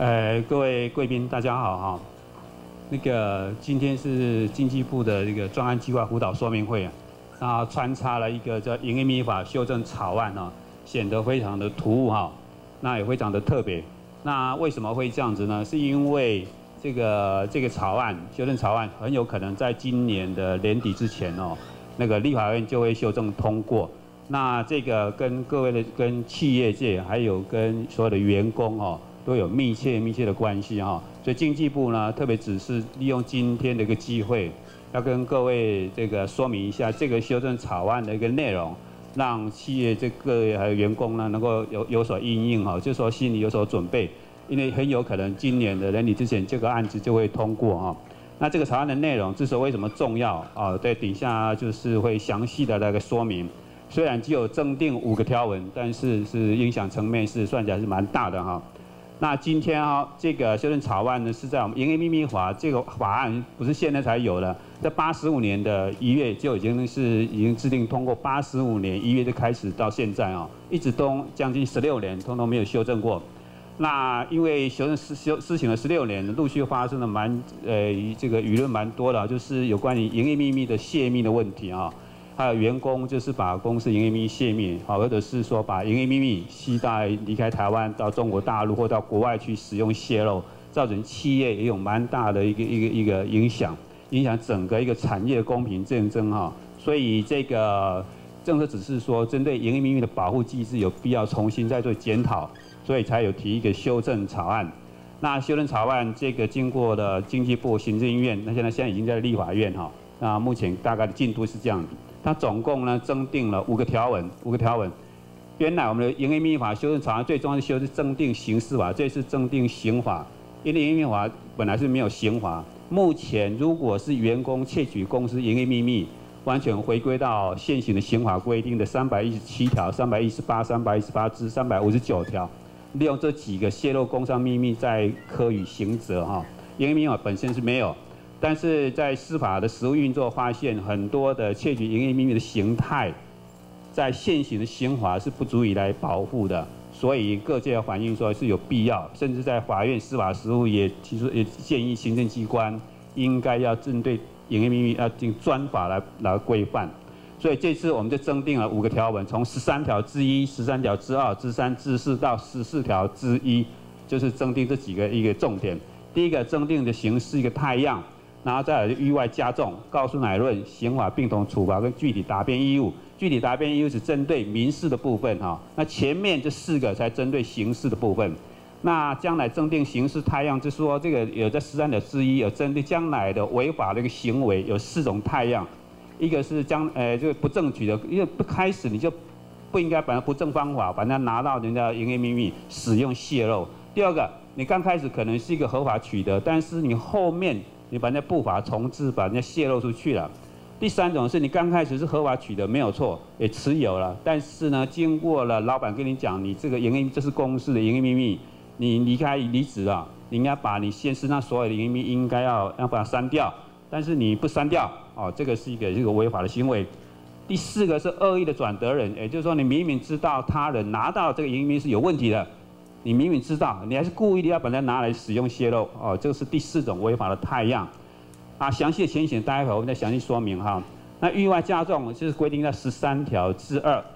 各位贵宾，大家好哈。今天是经济部的这个专案计划辅导说明会啊，那穿插了一个叫营业秘密法修正草案啊，显得非常的突兀哈，那也非常的特别。那为什么会这样子呢？是因为这个草案修正草案很有可能在今年的年底之前哦，那个立法院就会修正通过。那这个跟各位的跟企业界还有跟所有的员工哦，都有密切的关系哈。所以经济部呢特别指示利用今天的一个机会，要跟各位这个说明一下这个修正草案的一个内容，让企业这个还有员工呢能够有所因应哈，就是说心里有所准备，因为很有可能今年的年底之前这个案子就会通过哈。那这个草案的内容之所以为什么重要啊？在底下就是会详细的那个说明。虽然只有增订5个条文，但是影响层面算起来是蛮大的哈。那今天这个修正草案呢是在我们营业秘密法这个法案不是现在才有的，在85年的1月就已经制定通过，85年1月就开始到现在一直都将近16年，通通没有修正过。那因为施行了16年，陆续发生了这个舆论蛮多的，就是有关于营业秘密的泄密的问题啊。还有员工就是把公司营业秘密泄密，或者是说把营业秘密携带离开台湾到中国大陆或到国外去使用泄露，造成企业也有蛮大的一个影响整个一个产业的公平竞争哈。所以这个政策只是说针对营业秘密的保护机制有必要重新再做检讨，所以才有提一个修正草案。那修正草案这个经过了经济部、行政院，那现在已经在立法院哈。那目前大概的进度是这样子。它总共呢增订了5个条文。原来我们的营业秘密法修正草案最重要的修是增订刑事法，这次增订刑法。因为营业秘密法本来是没有刑法，目前如果是员工窃取公司营业秘密，完全回归到现行的刑法规定的317条、318、318至359条，利用这几个泄露工商秘密在科予刑责哈。营业秘密法本身是没有。但是在司法的实务运作发现，很多的窃取营业秘密的形态，在现行的刑法是不足以来保护的，所以各界反映说是有必要，甚至在法院司法实务也建议行政机关应该要针对营业秘密要进专法来规范。所以这次我们就增订了5个条文，从13条之1、13条之2、之3、之4到14条之1，就是增订这几个一个重点。第一个增订的刑是一个态样。然后再来域外加重、告诉乃论、刑法并同处罚跟具体答辩义务。具体答辩义务是针对民事的部分哈，那前面这4个才针对刑事的部分。那将来增订刑事态样，就是说这个有在13条之1有针对将来的违法的一个行为有4种态样，一个是这个不正取的，因为不开始你就不应该把它不正方法把它拿到人家营业秘密使用泄露。第二个，你刚开始可能是一个合法取得，但是你后面你把人家不法重置，把人家泄露出去了。第3种是你刚开始是合法取得没有错，也持有了，但是呢，经过了老板跟你讲，你这个营业这是公司的营业秘密，你离职了，你应该把你现身上所有的营业秘密应该要把它删掉，但是你不删掉，这个是一个违法的行为。第4个是恶意的转得人，也就是说你明明知道他人拿到这个营业秘密是有问题的。你明明知道，你还是故意的要把它拿来使用泄露，这个是第4种违法的态样。详细的情形待会我们再详细说明哈。那域外加重就是规定在13条之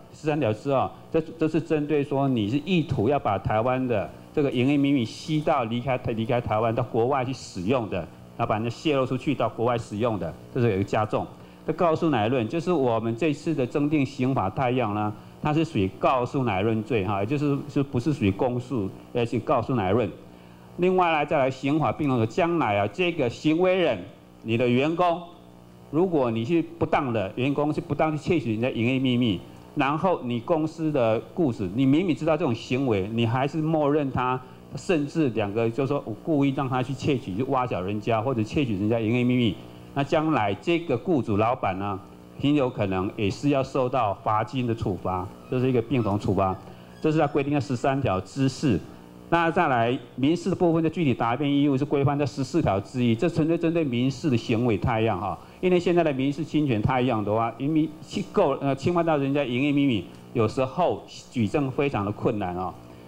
2，这是针对说你是意图要把台湾的这个营业秘密吸到离开台湾到国外去使用的，然后把人家泄露出去到国外使用的，这是有一个加重。这告诉乃论就是我们这次的增订刑法态样呢。它是属于告诉乃论罪哈，也就是不是属于公诉，而是告诉乃论。另外再来刑法并同的将来这个行为人，你的员工，如果你是不当的员工是不当去窃取人家营业秘密，然后你公司的雇主，你明明知道这种行为，你还是默认他，甚至2个就是说我故意让他去窃取，就挖角人家或者窃取人家营业秘密，那将来这个雇主老板呢？很有可能也是要受到罚金的处罚，这是一个并同处罚，这是它规定在13条之4。那再来民事的部分的具体答辩义务是规范在14条之1，这纯粹针对民事的行为态样哈。因为现在的民事侵权态样的话，因为侵犯到人家营业秘密，有时候举证非常的困难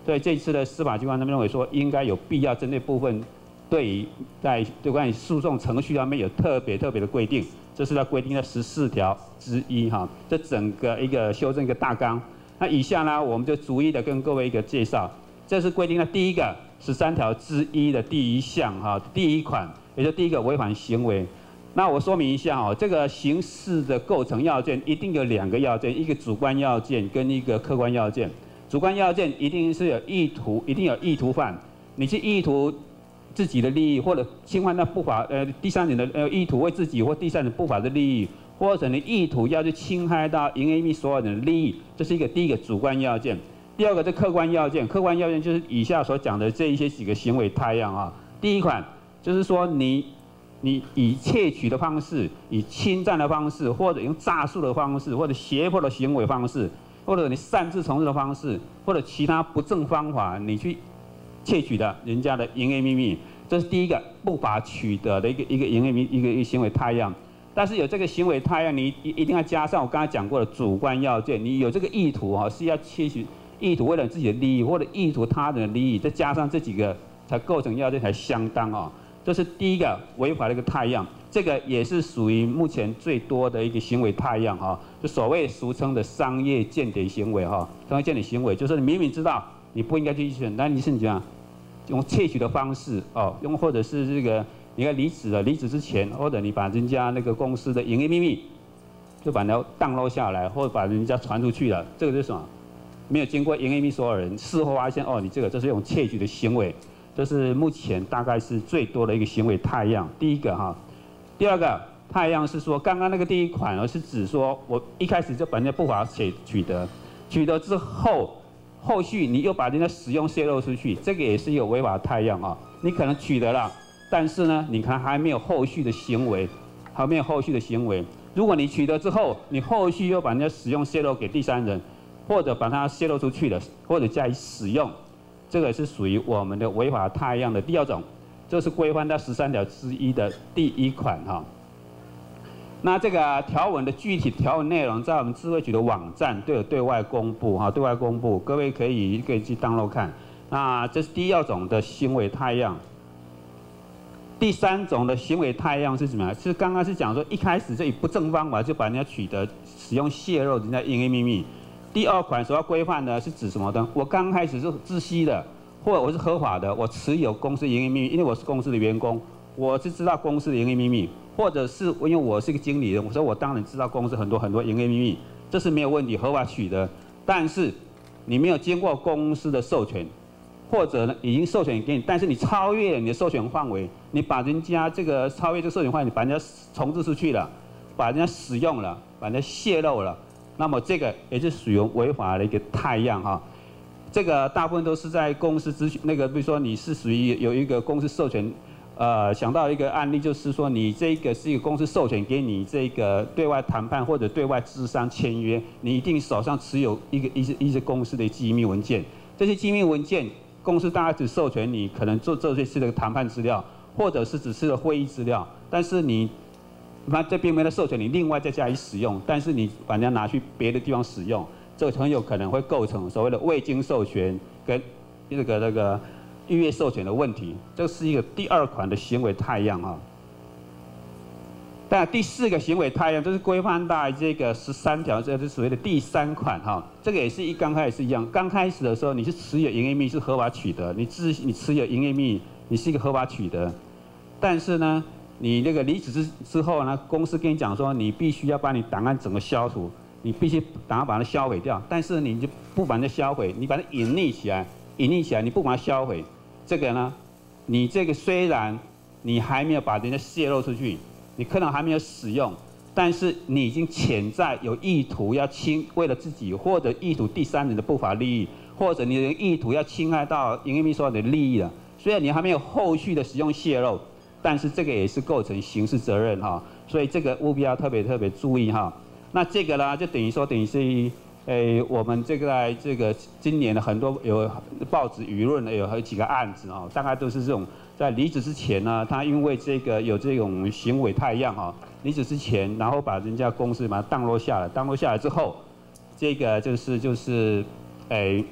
所以这次的司法机关他们认为说，应该有必要针对部分，对于对关于诉讼程序上面有特别的规定，这是在规定在14条之一哈。这整个一个修正一个大纲。那以下呢，我们就逐一的跟各位一个介绍。这是规定的第一个13条之一的第1项哈，第1款，也就第一个违反行为。那我说明一下哦，这个刑事的构成要件一定有2个要件，一个主观要件跟一个客观要件。主观要件一定是有意图，一定有意图犯，你是意图自己的利益，或者侵犯到第三人的意图为自己或第三人不法的利益，或者你意图要去侵害到营业秘密所有人的利益，这是第一个主观要件。第二个是客观要件，客观要件就是以下所讲的这一些几个行为态样啊。第一款就是说你以窃取的方式，以侵占的方式，或者用诈术的方式，或者胁迫的行为方式，或者你擅自从事的方式，或者其他不正方法，你去窃取的人家的营业秘密，这是第一个不法取得的一个营业秘密一个行为态样。但是有这个行为态样，你一定要加上我刚才讲过的主观要件，你有这个意图啊，是要窃取，意图为了自己的利益，或者意图他人的利益，再加上这几个才构成要件才相当啊。这是第一个违法的一个态样，这个也是属于目前最多的一个行为态样哈，就所谓俗称的商业间谍行为哈。商业间谍行为就是你明明知道你不应该去选，但你是怎样用窃取的方式哦，或者是这个你要离职了，离职之前，或者你把人家那个公司的营业秘密就把它荡漏下来，或者把人家传出去了，这个是什么？没有经过营业秘密所有人，事后发现哦，你这是用窃取的行为。这是目前大概是最多的一个行为态样，第一个哈。第二个态样是说，刚刚那个第一款是指说我一开始就把人家不法取得，取得之后，后续你又把人家使用泄露出去，这个也是有违法态样啊。你可能取得了，但是呢，你可能还没有后续的行为，还没有后续的行为。如果你取得之后，你后续又把人家使用泄露给第三人，或者把它泄露出去了，或者加以使用。这个是属于我们的违法态样的第二种，这是规范到13条之一的第1款哈。那这个条文的具体条文内容，在我们智慧局的网站都有对外公布哈，对外公布，各位可以去 download 看。那这是第2种的行为态样。第3种的行为态样是怎么样？是刚刚是讲说一开始就以不正方法就把人家取得、使用泄露人家营业秘密。第2款所要规范的是指什么呢？我刚开始是知悉的，或者我是合法的，我持有公司营业秘密，因为我是公司的员工，我是知道公司的营业秘密，或者是因为我是一个经理人，所以我当然知道公司很多营业秘密，这是没有问题，合法取得。但是你没有经过公司的授权，或者呢已经授权给你，但是你超越了你的授权范围，你把人家这个超越这个授权范围，你把人家重置出去了，把人家使用了，把人家泄露了。那么这个也是属于违法的一个态样哈，这个大部分都是在公司比如说你是属于有一个公司授权，想到一个案例就是说你这个是一个公司授权给你这个对外谈判或者对外咨商签约，你一定手上持有一些公司的机密文件，这些机密文件公司大概只授权你可能做这些是的谈判资料，或者是只是会议资料，但是那这并没有授权你另外再加以使用，但是你把人家拿去别的地方使用，这个很有可能会构成所谓的未经授权跟那个预约授权的问题，这是一个第2款的行为态样啊。但第4个行为态样，这是规范到这个13条，这是所谓的第3款哈。这个也是刚开始一样，刚开始的时候你是持有营业秘密是合法取得，你持有营业秘密，你是一个合法取得，但是呢，你那个离职之后呢，公司跟你讲说，你必须要把你档案整个消除，你必须档案把它销毁掉。但是你就不把它销毁，你把它隐匿起来，你不把它销毁，这个呢，你这个虽然你还没有把人家泄露出去，你可能还没有使用，但是你已经潜在有意图要为了自己或者意图第三人的不法利益，或者你的意图要侵害到营业秘密所有的利益了。虽然你还没有后续的使用泄露，但是这个也是构成刑事责任哈，所以这个务必要特别注意哈。那这个呢，就等于是，我们在这个今年的很多有报纸舆论有几个案子啊，大概都是这种在离职之前呢，他因为这个有这种行为态样哈，离职之前，然后把人家公司把它荡落下来，荡落下来之后，这个就是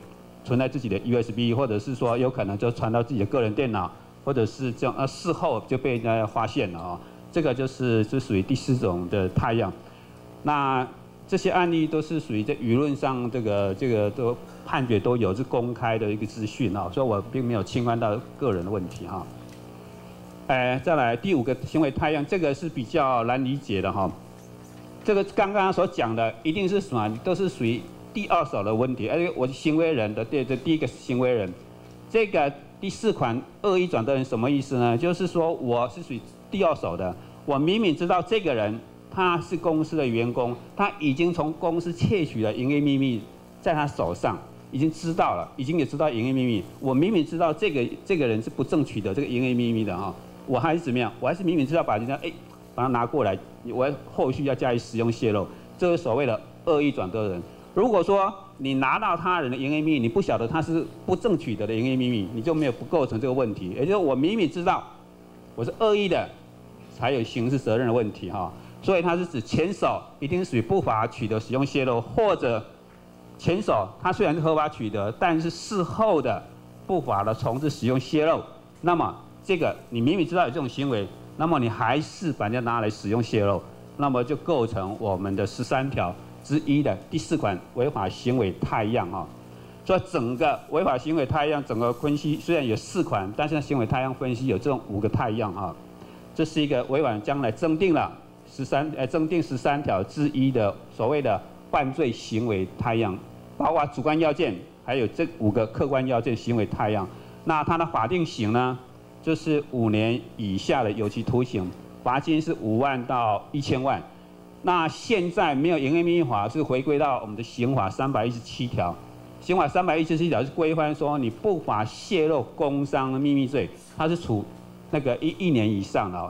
存在自己的 USB， 或者是说有可能就传到自己的个人电脑，或者是这样事后就被人家发现了啊。这个就属于第4种的太阳。那这些案例都是属于在舆论上这个都判决都有是公开的一个资讯啊，所以我并没有侵犯到个人的问题哈。再来第5个行为太阳，这个是比较难理解的哈。这个刚刚所讲的一定是什么，都是属于第2手的问题，而且我行为人的第1个行为人，这个第4款恶意转得人什么意思呢？就是说我是属于第2手的，我明明知道这个人他是公司的员工，他已经从公司窃取了营业秘密在他手上，已经知道了，已经也知道营业秘密。我明明知道这个人是不正取的这个营业秘密的哈，我还是怎么样？我还是明明知道把人家把它拿过来，我后续要加以使用泄露，这是所谓的恶意转得人。如果说你拿到他人的营业秘密，你不晓得他是不正取得的营业秘密，你就没有不构成这个问题。也就是我明明知道我是恶意的，才有刑事责任的问题哈。所以它是指前手一定属于不法取得、使用泄露，或者前手他虽然是合法取得，但是事后的不法的从事使用泄露，那么这个你明明知道有这种行为，那么你还是把人家拿来使用泄露，那么就构成我们的13条之一的第4款违法行为太阳哈。所以整个违法行为太阳整个分析虽然有4款，但是行为太阳分析有这种5个太阳哈。这是一个委婉将来增订了增订13条之一的所谓的犯罪行为太阳，包括主观要件，还有这5个客观要件行为太阳。那它的法定刑呢，就是5年以下的有期徒刑，罚金是5万到1000万。那现在没有营业秘密法，是回归到我们的刑法317条。刑法317条是规范说，你不法泄露工商秘密罪，它是处那个1年以上的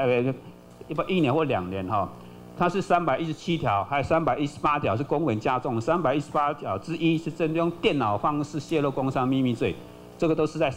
1年或2年哈。它是317条，还有318条是公文加重，318条之一是针对用电脑方式泄露工商秘密罪，这个都是在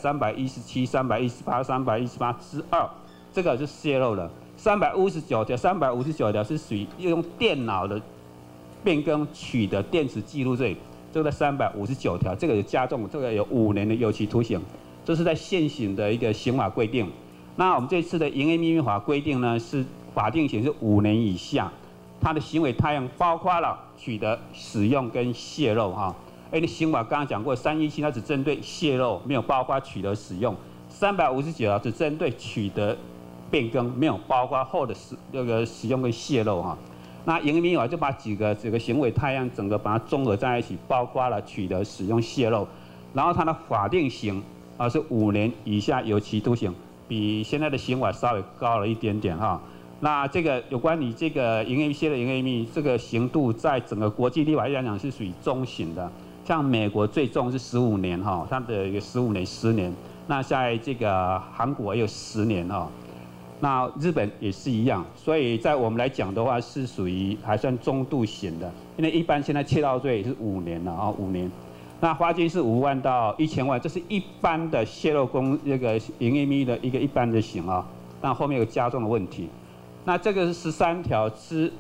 317、318、318之2，这个是泄露了。359条是属于用电脑的变更取得电子记录罪，这个在359条，这个有加重，这个有5年的有期徒刑，这是在现行的一个刑法规定。那我们这次的营业秘密法规定呢，是法定刑是5年以下，它的行为太阳包括了取得、使用跟泄露哈。刑法刚刚讲过，317它只针对泄露，没有包括取得、使用；359条只针对取得、变更，没有包括后的使用跟泄露哈。那营业秘密法就把几个行为太阳整个把它综合在一起，包括了取得、使用、泄露，然后它的法定刑是5年以下有期徒刑，比现在的刑法稍微高了一点点哈。那这个有关于这个营业泄露、营业秘密这个刑度，在整个国际立法来讲是属于中型的。像美国最重是15年哈，它的一个15年、10年。那在这个韩国也有10年哈。那日本也是一样，所以在我们来讲的话，是属于还算中度型的。因为一般现在窃盗罪是5年了啊，5年。那罚金是5万到1000万，这是一般的泄露这个营业秘密的一个一般的刑啊。但后面有加重的问题。那这个是13条之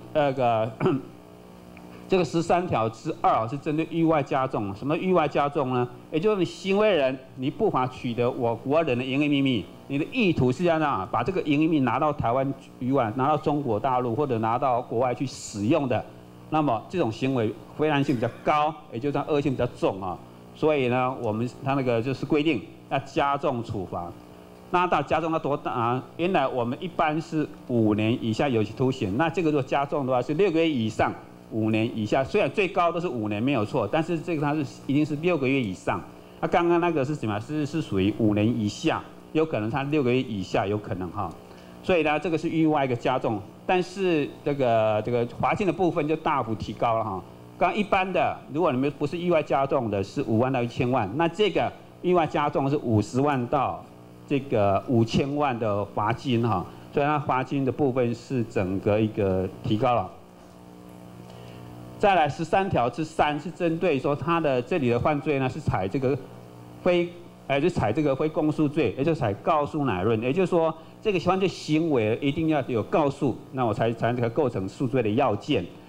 这个13条之2是针对域外加重。什么域外加重呢？也就是你行为人你不法取得我国人的营业秘密，你的意图是要把这个营业秘密拿到台湾以外，拿到中国大陆或者拿到国外去使用的，那么这种行为非然性比较高，也就是它恶性比较重啊。所以呢，它那个就是规定要加重处罚。那到加重到多大啊？原来我们一般是5年以下有期徒刑，那这个如果加重的话是6个月以上5年以下。虽然最高都是5年没有错，但是这个它是一定是6个月以上。那刚刚那个是什么？是属于5年以下，有可能它6个月以下有可能哈。所以呢，这个是另外一个加重，但是这个罚金的部分就大幅提高了哈。刚一般的，如果你们不是意外加重的，是5万到1000万，那这个意外加重是50万到这个5000万的罚金哈，所以它罚金的部分是整个一个提高了。再来13条之3是针对说它的这里的犯罪呢是采这个非公诉罪，也就是采告诉乃论，也就是说这个犯罪行为一定要有告诉，那我才构成诉罪的要件。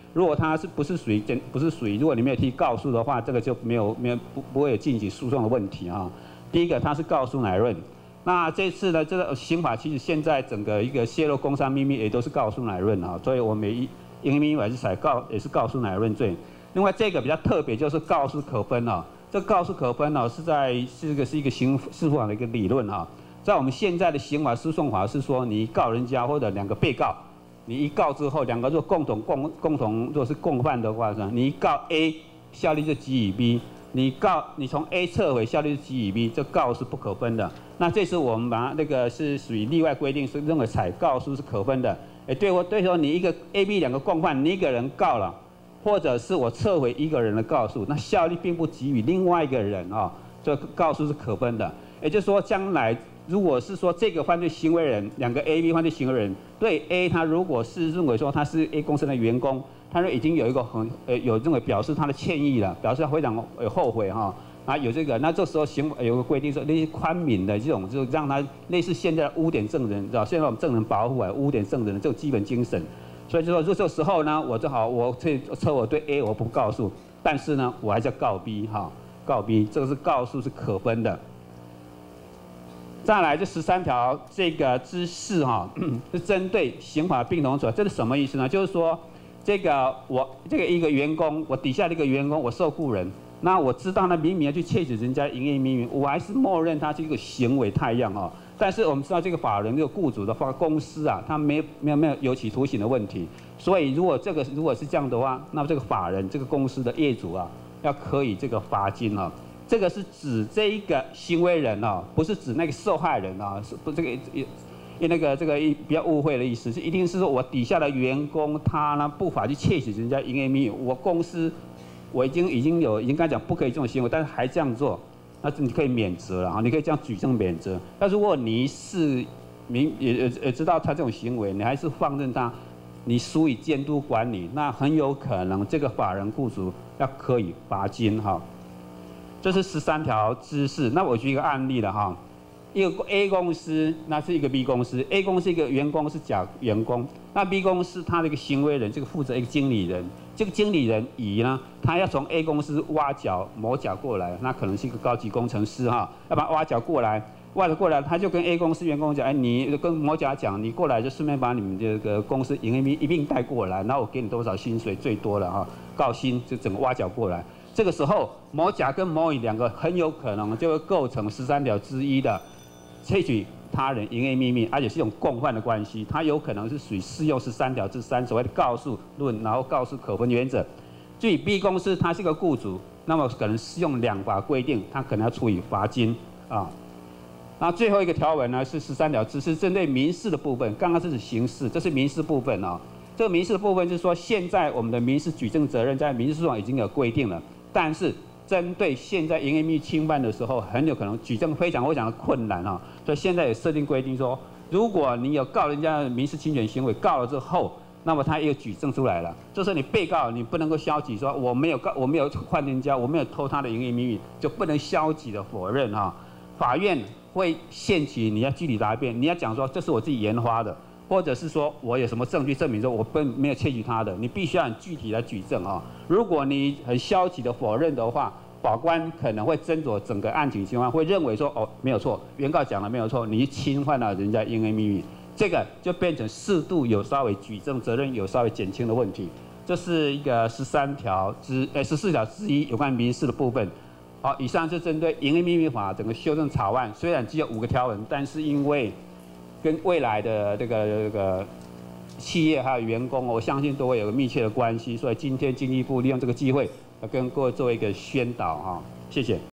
如果它不是属于，如果你没有提告诉的话，这个就不会有晋级诉讼的问题啊。第一个，它是告诉乃论。那这次呢，这个刑法其实现在整个一个泄露工商秘密也都是告诉乃论啊，所以我们营业秘密法也是告诉乃论罪。另外这个比较特别，就是告诉可分啊。这告诉可分呢，是一个刑事法的一个理论啊。在我们现在的刑法诉讼法是说，你告人家或者两个被告，你一告之后，两个若共同若是共犯的话呢，你一告 A， 效力就给予 B， 你从 A 撤回，效力是给予 B， 这告是不可分的。那这次我们把它那个是属于例外规定，是认为采告诉是可分的。对说你一个 A、B 两个共犯，你一个人告了。或者是我撤回一个人的告诉，那效力并不给予另外一个人啊，这告诉是可分的。也就是说，将来如果是说这个犯罪行为人，两个 A、B 犯罪行为人对 A， 他如果是认为说他是 A 公司的员工，他已经有一个有认为表示他的歉意了，表示他非常后悔哈。啊，有这个，那这时候有个规定说，那些宽悯的这种，就让他类似现在的污点证人，知道现在我们证人保护啊，污点证人的这种基本精神。所以就说，这时候呢，我撤我对 A 我不告诉，但是呢，我还是要告 B 哈，告 B， 这个是告诉是可分的。再来这13条这个之事哈，是针对刑法并同者，这是什么意思呢？就是说，一个员工，我底下的一个员工，我受雇人，那我知道呢，明明要去窃取人家营业秘密，我还是默认他是一个行为太样哈。但是我们知道这个法人这个雇主的话，公司啊，他没有有期徒刑的问题，所以如果是这样的话，那么这个法人这个公司的业主啊，要可以这个罚金啊，这个是指这一个行为人啊，不是指那个受害人啊，是不这个比较误会的意思，是一定是说我底下的员工他呢不法去窃取人家营业秘密，我公司我已经刚才讲不可以这种行为，但是还这样做。那你可以免责了哈，你可以这样举证免责。但如果你是也知道他这种行为，你还是放任他，你疏于监督管理，那很有可能这个法人雇主要可以罚金哈。这是13条之事。那我举一个案例了哈，一个 A 公司，那是一个 B 公司 ，A 公司一个员工是假员工，那 B 公司他的一个行为人，这个负责一个经理人。这个经理人乙呢，他要从 A 公司挖角某甲过来，那可能是一个高级工程师哈，要把他挖角过来，他就跟 A 公司员工讲，哎，你跟某甲讲，你过来就顺便把你们这个公司营业秘密一并带过来，然后我给你多少薪水，最多了哈，高薪就整个挖角过来。这个时候，某甲跟某乙两个很有可能就会构成13条之一的窃取他人营业秘密，而且是一种共犯的关系，它有可能是属于适用13条之3所谓的告诉论，然后告诉可分原则。至于 B 公司，它是一个雇主，那么可能适用2法规定，它可能要处以罚金啊。那最后一个条文呢是13条之4，针对民事的部分，刚刚是指刑事，这是民事部分啊。这个民事的部分就是说，现在我们的民事举证责任在民事诉讼已经有规定了，但是针对现在营业秘密侵犯的时候，很有可能举证非常的困难啊，所以现在也设定规定说，如果你有告人家的民事侵权行为，告了之后，那么他也有举证出来了，这时候你被告你不能够消极说我没有换人家，我没有偷他的营业秘密，就不能消极的否认啊，法院会限期你要具体答辩，你要讲说这是我自己研发的。或者是说我有什么证据证明说我没有窃取他的，你必须要很具体的举证啊。如果你很消极的否认的话，法官可能会斟酌整个案情情况，会认为说哦没有错，原告讲了没有错，你侵犯了人家营业秘密，这个就变成适度有稍微举证责任有稍微减轻的问题。这是一个14条之1有关民事的部分。好，以上是针对营业秘密法整个修正草案，虽然只有5个条文，但是因为跟未来的这个企业还有员工，我相信都会有个密切的关系，所以今天经济部利用这个机会，跟各位做一个宣导哈，谢谢。